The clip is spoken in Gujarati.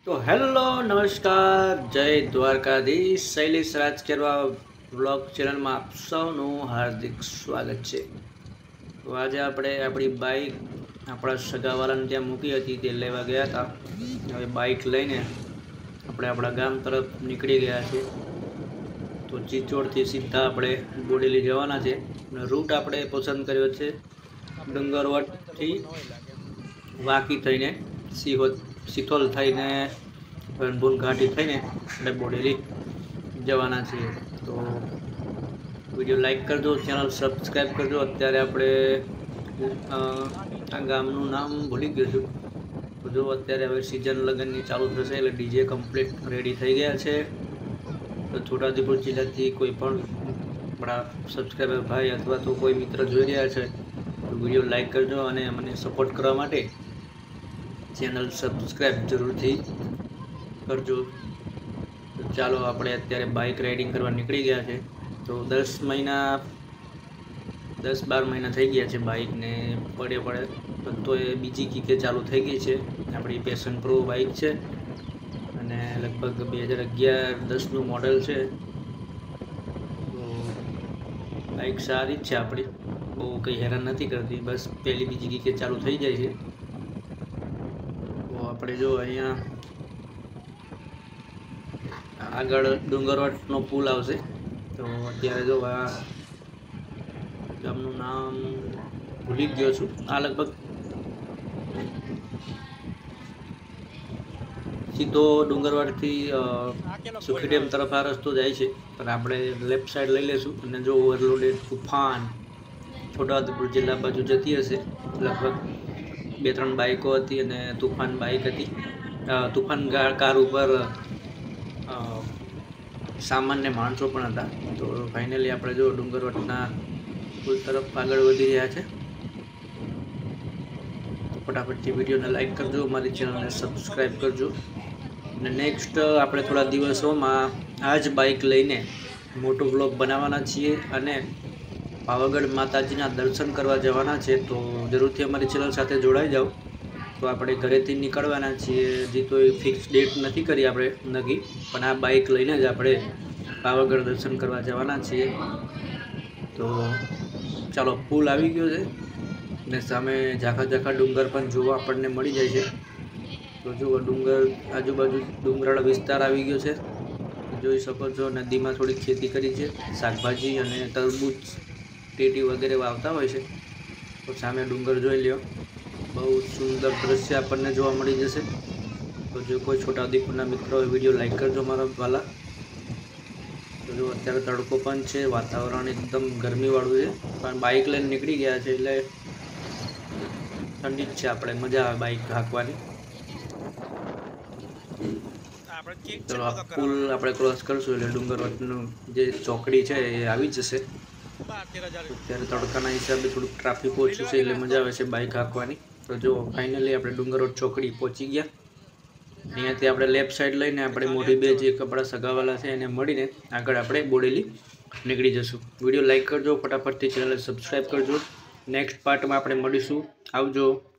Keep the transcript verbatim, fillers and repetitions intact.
तो हेलो नमस्कार जय द्वारकाधीश शैलेश राज केरवा ब्लॉग चैनल में आप सौनु हार्दिक स्वागत है। तो आज આપણે આપણી બાઇક આપણા સગાવાળાને ત્યાં મૂકી હતી તે લેવા ગયા હતા। હવે બાઇક લઈને આપણે આપણા ગામ તરફ નીકળી ગયા છે। તો ચિચોડથી સીધા આપણે બોડેલી જવાના છે। રૂટ આપણે પસંદ કર્યો છે ડુંગરવટથી વાકી થઈને સિહોદ સિથોલ થઈને રણભૂન ઘાટી થઈને આપણે બોડેલી જવાના છીએ। તો વિડીયો લાઈક કરજો, ચેનલ સબસ્ક્રાઈબ કરજો। અત્યારે આપણે આ ગામનું નામ ભૂલી ગયો છું। તો જો અત્યારે હવે સિઝન લગ્નની ચાલુ થશે એટલે ડીજે કમ્પ્લીટ રેડી થઈ ગયા છે। તો છોટાઉદેપુર જિલ્લાથી કોઈ પણ આપણા સબસ્ક્રાઈબર ભાઈ અથવા તો કોઈ મિત્ર જોઈ રહ્યા છે તો વિડીયો લાઈક કરજો અને મને સપોર્ટ કરવા માટે ચેનલ સબસ્ક્રાઈબ જરૂરથી કરજો। તો ચાલો આપણે અત્યારે બાઇક રાઇડિંગ કરવા નીકળી ગયા છે। તો દસ મહિના દસ બાર મહિના થઈ ગયા છે બાઇકને પડે પડે તો એ બીજી કીકે ચાલુ થઈ ગઈ છે। આપણી પેશન પ્રો બાઇક છે અને લગભગ બે હજાર અગિયાર દસનું મોડલ છે। તો બાઇક સારી જ છે આપણી, બહુ કંઈ હેરાન નથી કરતી, બસ પહેલી બીજી કીકે ચાલુ થઈ જાય છે। આપણે જો અહીંયા આગળ ડુંગરવટનો પુલ આવશે। તો અત્યારે જો આ ગામનું નામ ભૂલી ગયો છું। આ લગભગ સીધો ડુંગરવટથી સુખી ડેમ તરફ આ રસ્તો જાય છે, પણ આપણે લેફ્ટ સાઈડ લઈ લઈશું। અને જો ઓવરલોડેડ તુફાન છોટાઉદેપુર જિલ્લા બાજુ જતી હશે, લગભગ બે ત્રણ બાઇકો હતી અને તુફાન બાઇક હતી। તુફાન કાર ઉપર સામાન્ય માણસો પણ હતા। તો ફાઇનલી આપણે જો ડુંગરવટના પુલ તરફ આગળ વધી રહ્યા છે। તો ફટાફટથી વિડીયોને લાઈક કરજો, મારી ચેનલને સબસ્ક્રાઈબ કરજો। અને નેક્સ્ટ આપણે થોડા દિવસોમાં આ જ બાઇક લઈને મોટો વ્લોગ બનાવવાના છીએ અને પાવાગઢ માતાજીના દર્શન કરવા જવાના છે। તો જરૂરથી અમારી ચેનલ સાથે જોડાઈ જાઓ। તો આપણે ઘરેથી નીકળવાના છીએ, હજી તો ફિક્સ ડેટ નથી કરી આપણે નક્કી, પણ આ બાઇક લઈને જ આપણે પાવાગઢ દર્શન કરવા જવાના છીએ। તો ચાલો, પુલ આવી ગયો છે ને સામે ઝાખા ઝાખા ડુંગર પણ જોવા આપણને મળી જાય છે। તો જુઓ, ડુંગર આજુબાજુ ડુંગરાળ વિસ્તાર આવી ગયો છે, જોઈ શકો છો। નદીમાં થોડી ખેતી કરી છે, શાકભાજી અને તરબૂચ ટેટી વગેરે વાવતા હોય છે। તો સામે ડુંગર જોઈ લ્યો, બહુ સુંદર દ્રશ્ય આપણને જોવા મળી જશે। તો જો કોઈ છોટાઉદેપુરના મિત્રો હોય વિડીયો લાઈક કરજો મારા વાલા। તો જો અત્યારે તડકો પણ છે, વાતાવરણ એકદમ ગરમીવાળું છે, પણ બાઇક લઈને નીકળી ગયા છે એટલે ઠંડી જ છે, આપણે મજા આવે બાઇક હાંકવાની। ચલો, આ પુલ આપણે ક્રોસ કરશું એટલે ડુંગરવટનું જે ચોકડી છે એ આવી જશે। અત્યારે તડકાના હિસાબે થોડુંક ટ્રાફિક ઓછું છે એટલે મજા આવે છે બાઇક હાંકવાની। તો જો ફાઇનલી આપણે ડુંગરવટ ચોકડી પહોંચી ગયા। અહીંયાથી આપણે લેફ્ટ સાઈડ લઈને આપણે મોટી બે જે કપડા સગાવાલા છે એને મળીને આગળ આપણે બોડેલી નીકળી જશું। વિડીયો લાઈક કરજો, ફટાફટથી ચેનલ સબસ્ક્રાઈબ કરજો। નેક્સ્ટ પાર્ટમાં આપણે મળીશું, આવજો।